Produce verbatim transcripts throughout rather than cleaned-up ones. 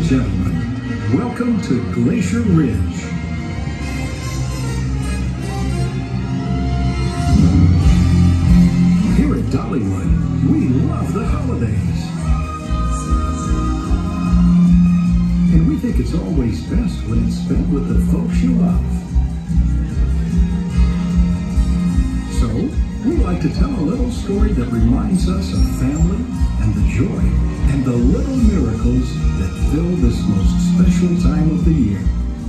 gentlemen, welcome to Glacier Ridge. Here at Dollywood, we love the holidays. And we think it's always best when it's spent with the folks you love. So, we like to tell a little story that reminds us of family and the joy and the little miracles that fill this most special time of the year.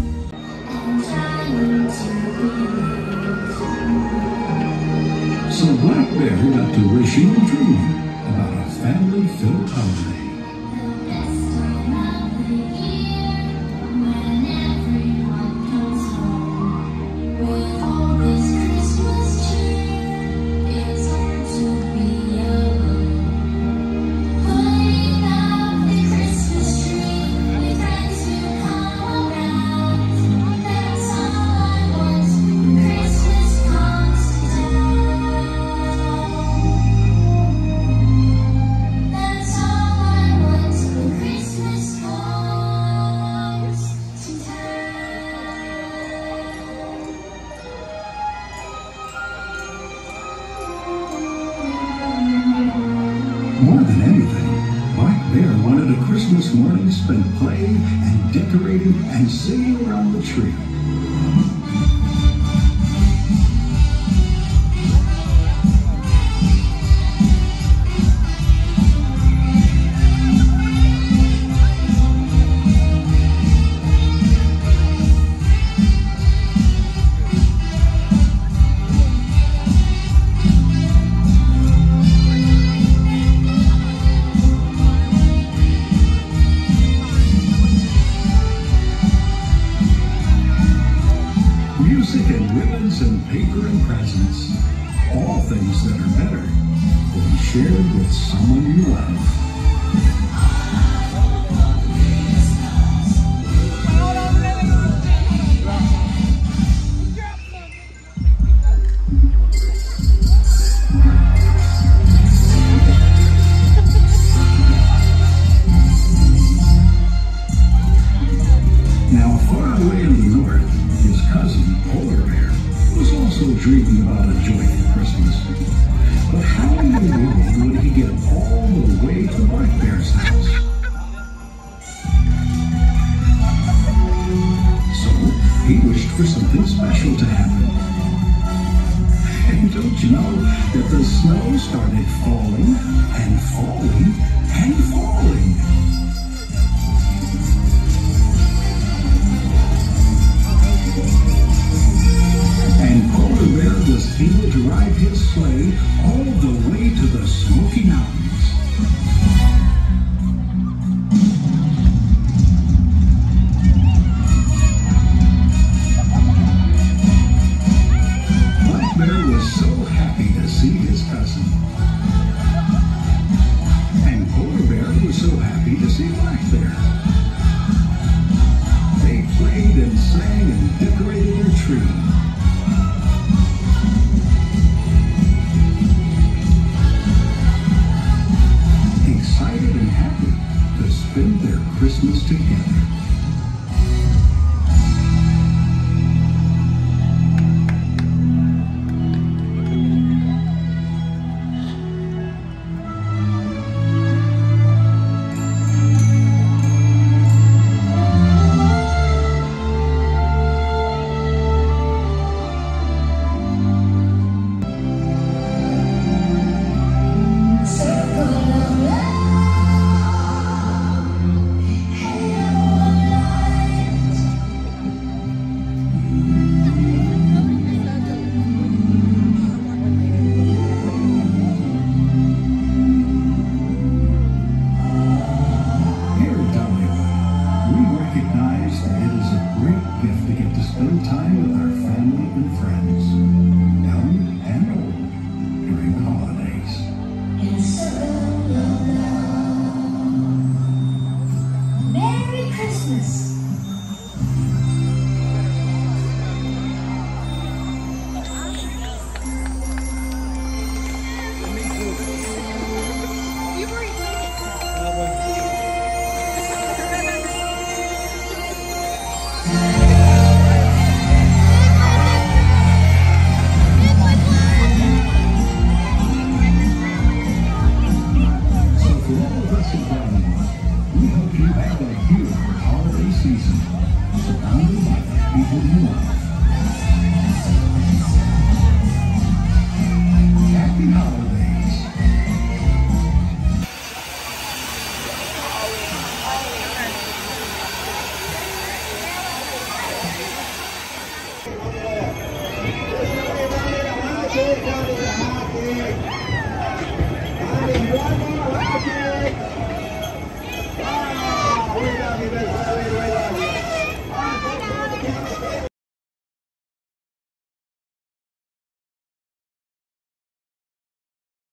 So Black Bear got to wishing and dreaming about a family-filled holiday. More than anything, Black Bear wanted a Christmas morning spent playing and decorating and singing around the tree. Music and ribbons and paper and presents, all things that are better will be shared with someone you love. Now, far away in the north, his cousin, Polar Bear, was also dreaming about a joyful Christmas. But how in the world would he get all the way to Black Bear's house? So, he wished for something special to happen. And don't you know that the snow started falling and falling and falling? And Polar Bear was able to ride his sleigh all the way to the Smoky Mountains. Black Bear was so happy to see his cousin. And Polar Bear was so happy to see Black Bear.